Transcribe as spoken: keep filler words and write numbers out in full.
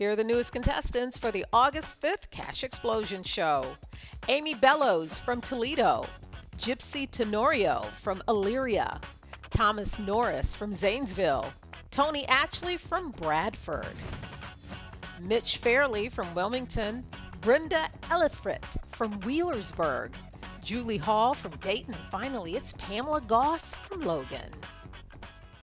Here are the newest contestants for the August fifth Cash Explosion Show. Amy Bellows from Toledo, Gypsy Tenorio from Elyria, Thomas Norris from Zanesville, Tony Atchley from Bradford, Mitch Fairley from Wilmington, Brenda Ellifrit from Wheelersburg, Julie Hall from Dayton, and finally it's Pamela Goss from Logan.